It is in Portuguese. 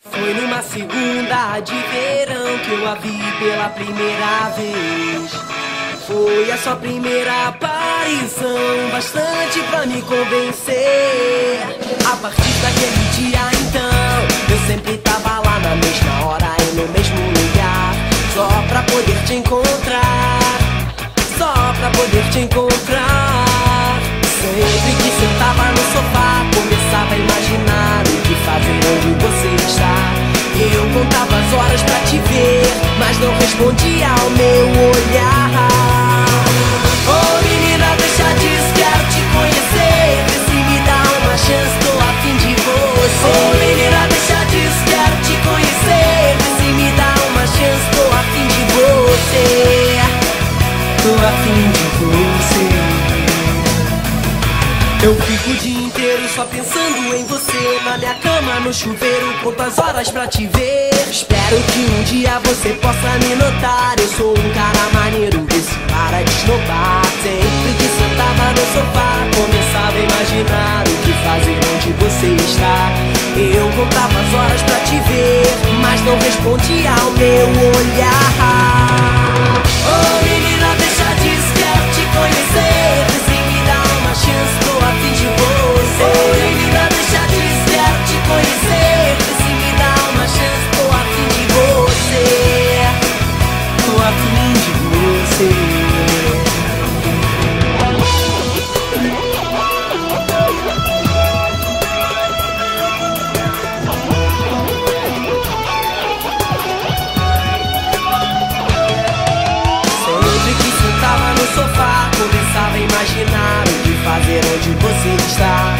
Foi numa segunda de verão que eu a vi pela primeira vez. Foi a sua primeira aparição, bastante pra me convencer. A partir daquele dia então, eu sempre tava lá na mesma hora e no mesmo lugar, só pra poder te encontrar, só pra poder te encontrar. Sempre que sentava no sofá, começava a imaginar o que fazer onde você está. Eu contava as horas pra te ver, mas não respondia ao meu olhar. Oh menina, deixa disso, quero te conhecer. Vê se me dá uma chance, tô a fim de você. Oh menina, deixa disso, quero te conhecer. Vê se me dá uma chance, tô a fim de você. Tô a fim de você. Eu fico o dia inteiro só pensando em você, na minha cama, no chuveiro, conto as horas pra te ver. Espero que um dia você possa me notar. Eu sou um cara maneiro, vê se para de esnobar. Sempre que sentava no sofá, começava a imaginar o que fazer onde você está. Eu contava as horas pra te ver, mas não respondia ao meu olhar. Oh menina, deixa disso, quero te conhecer. Vê se me dá uma chance, tô a fim de você. Oh menina, deixa disso, quero te conhecer. Vê se me dá uma chance, tô a fim de você. Tô a fim de você. Sofá, começava a imaginar o que fazer onde você está.